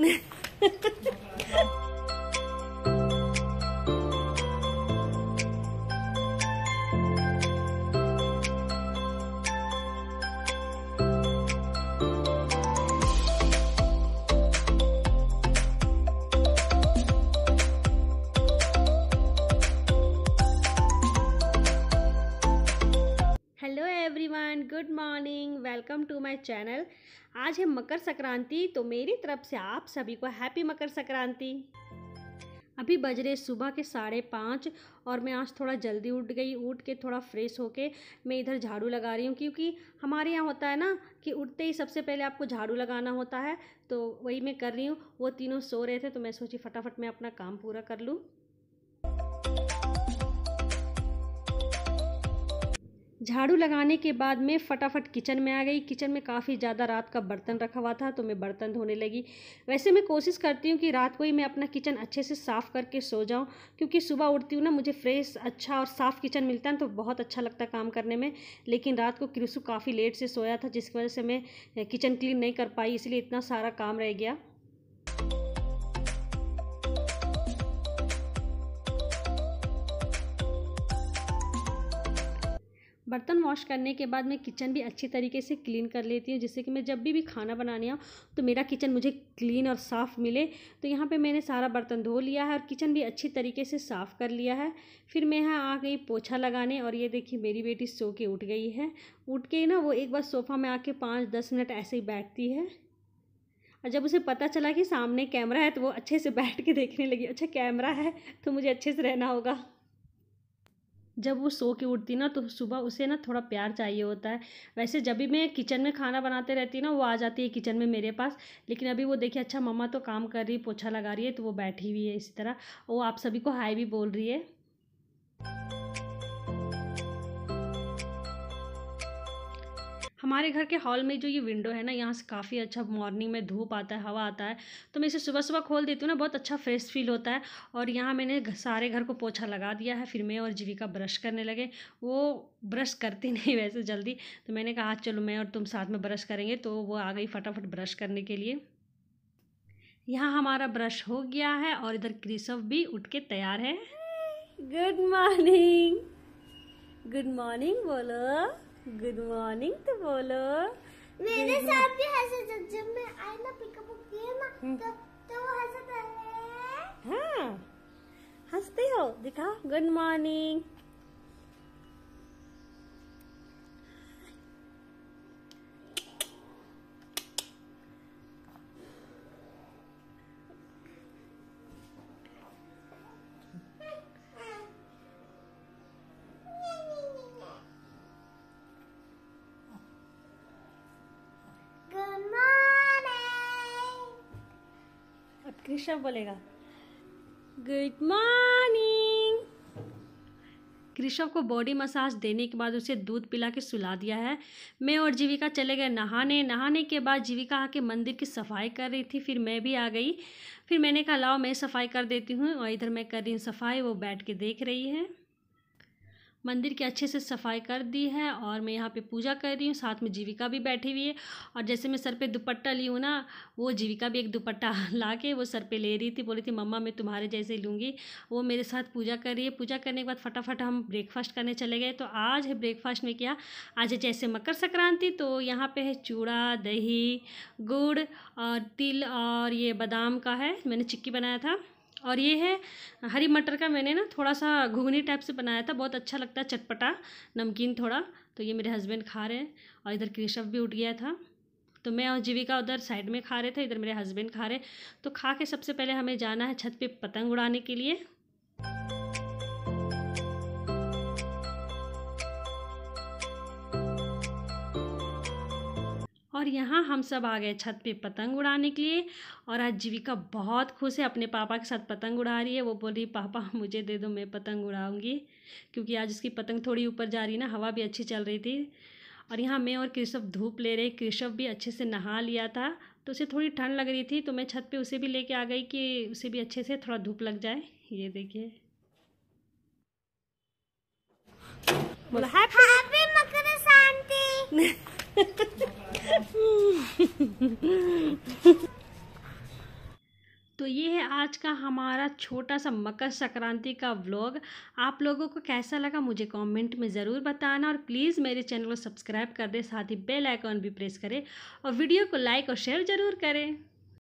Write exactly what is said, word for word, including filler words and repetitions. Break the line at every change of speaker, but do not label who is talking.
Hello everyone, good morning, welcome to my channel. आज है मकर संक्रांति, तो मेरी तरफ से आप सभी को हैप्पी मकर संक्रांति। अभी बज रहे सुबह के साढ़े पाँच और मैं आज थोड़ा जल्दी उठ गई। उठ के थोड़ा फ्रेश होके मैं इधर झाड़ू लगा रही हूँ, क्योंकि हमारे यहाँ होता है ना कि उठते ही सबसे पहले आपको झाड़ू लगाना होता है, तो वही मैं कर रही हूँ। वो तीनों सो रहे थे तो मैं सोची फटाफट मैं अपना काम पूरा कर लूँ। झाड़ू लगाने के बाद मैं फटाफट किचन में आ गई। किचन में काफ़ी ज़्यादा रात का बर्तन रखा हुआ था तो मैं बर्तन धोने लगी। वैसे मैं कोशिश करती हूँ कि रात को ही मैं अपना किचन अच्छे से साफ़ करके सो जाऊँ, क्योंकि सुबह उठती हूँ ना, मुझे फ्रेश अच्छा और साफ़ किचन मिलता है तो बहुत अच्छा लगता है काम करने में। लेकिन रात को कृषु काफ़ी लेट से सोया था, जिसकी वजह से मैं किचन क्लीन नहीं कर पाई, इसलिए इतना सारा काम रह गया। बर्तन वॉश करने के बाद मैं किचन भी अच्छी तरीके से क्लीन कर लेती हूँ, जिससे कि मैं जब भी भी खाना बनाने आऊँ तो मेरा किचन मुझे क्लीन और साफ़ मिले। तो यहाँ पे मैंने सारा बर्तन धो लिया है और किचन भी अच्छी तरीके से साफ़ कर लिया है। फिर मैं यहाँ आ गई पोछा लगाने, और ये देखिए मेरी बेटी सो के उठ गई है। उठ के ना वो एक बार सोफ़ा में आके पाँच दस मिनट ऐसे ही बैठती है, और जब उसे पता चला कि सामने कैमरा है तो वो अच्छे से बैठ के देखने लगी। अच्छा, कैमरा है तो मुझे अच्छे से रहना होगा। जब वो सो के उठती ना तो सुबह उसे ना थोड़ा प्यार चाहिए होता है। वैसे जब भी मैं किचन में खाना बनाते रहती ना, वो आ जाती है किचन में मेरे पास। लेकिन अभी वो देखिए, अच्छा मम्मा तो काम कर रही है, पोछा लगा रही है, तो वो बैठी हुई है इसी तरह। वो आप सभी को हाय भी बोल रही है। हमारे घर के हॉल में जो ये विंडो है ना, यहाँ से काफ़ी अच्छा मॉर्निंग में धूप आता है, हवा आता है, तो मैं इसे सुबह सुबह खोल देती हूँ ना, बहुत अच्छा फ्रेश फील होता है। और यहाँ मैंने सारे घर को पोछा लगा दिया है। फिर मैं और जीविका ब्रश करने लगे। वो ब्रश करती नहीं वैसे जल्दी, तो मैंने कहा चलो मैं और तुम साथ में ब्रश करेंगे, तो वो आ गई फटाफट ब्रश करने के लिए। यहाँ हमारा ब्रश हो गया है और इधर कृषव भी उठ के तैयार है। गुड मॉर्निंग, गुड मॉर्निंग बोलो, गुड मॉर्निंग तो बोलो।
मेरे साथ भी हंसे, जब जब मैं आई ना पिकअप किया ना तो तो वो हंसते हैं।
हाँ, हंसते हो, दिखाओ गुड मॉर्निंग। कृष्ण बोलेगा गुड मॉर्निंग। कृष्ण को बॉडी मसाज देने के बाद उसे दूध पिला के सुला दिया है। मैं और जीविका चले गए नहाने। नहाने के बाद जीविका आके मंदिर की सफाई कर रही थी, फिर मैं भी आ गई। फिर मैंने कहा लाओ मैं सफाई कर देती हूँ, और इधर मैं कर रही हूँ सफाई, वो बैठ के देख रही है। मंदिर की अच्छे से सफाई कर दी है और मैं यहाँ पे पूजा कर रही हूँ, साथ में जीविका भी बैठी हुई है। और जैसे मैं सर पे दुपट्टा ली हूँ ना, वो जीविका भी एक दुपट्टा ला के वो सर पे ले रही थी, बोली थी मम्मा मैं तुम्हारे जैसे लूँगी। वो मेरे साथ पूजा कर रही है। पूजा करने के बाद फटाफट हम ब्रेकफास्ट करने चले गए। तो आज है ब्रेकफास्ट में क्या, आज है जैसे मकर संक्रांति, तो यहाँ पर है चूड़ा, दही, गुड़ और तिल, और ये बादाम का है, मैंने चिक्की बनाया था। और ये है हरी मटर का, मैंने ना थोड़ा सा घुगनी टाइप से बनाया था, बहुत अच्छा लगता है, चटपटा नमकीन थोड़ा। तो ये मेरे हस्बैंड खा रहे हैं, और इधर कृषव भी उठ गया था, तो मैं और जीविका उधर साइड में खा रहे थे, इधर मेरे हस्बैंड खा रहे। तो खा के सबसे पहले हमें जाना है छत पे पतंग उड़ाने के लिए। और यहाँ हम सब आ गए छत पे पतंग उड़ाने के लिए। और आज जीविका बहुत खुश है, अपने पापा के साथ पतंग उड़ा रही है। वो बोल रही पापा मुझे दे दो, मैं पतंग उड़ाऊंगी, क्योंकि आज उसकी पतंग थोड़ी ऊपर जा रही ना, हवा भी अच्छी चल रही थी। और यहाँ मैं और कृषव धूप ले रहे। कृषव भी अच्छे से नहा लिया था, तो उसे थोड़ी ठंड लग रही थी, तो मैं छत पे उसे भी लेके आ गई कि उसे भी अच्छे से थोड़ा धूप लग जाए। ये देखिए, बोला हैप्पी
मकर संक्रांति।
तो ये है आज का हमारा छोटा सा मकर संक्रांति का व्लॉग। आप लोगों को कैसा लगा मुझे कमेंट में ज़रूर बताना, और प्लीज़ मेरे चैनल को सब्सक्राइब कर दें, साथ ही बेल आइकॉन भी प्रेस करें और वीडियो को लाइक और शेयर ज़रूर करें।